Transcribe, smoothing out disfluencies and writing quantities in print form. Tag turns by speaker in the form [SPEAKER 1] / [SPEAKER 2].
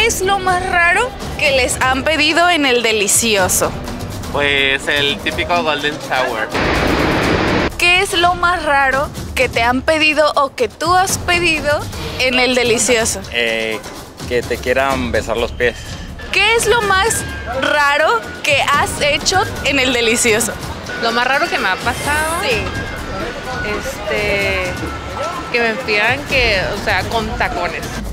[SPEAKER 1] es lo más raro que les han pedido en el delicioso?
[SPEAKER 2] Pues el típico golden shower.
[SPEAKER 1] ¿Qué es lo más raro que te han pedido o que tú has pedido en el delicioso?
[SPEAKER 3] Que te quieran besar los pies.
[SPEAKER 1] ¿Qué es lo más raro que has hecho en el delicioso?
[SPEAKER 4] Lo más raro que me ha pasado,
[SPEAKER 1] Sí.
[SPEAKER 4] que me pidan que, o sea, con tacones.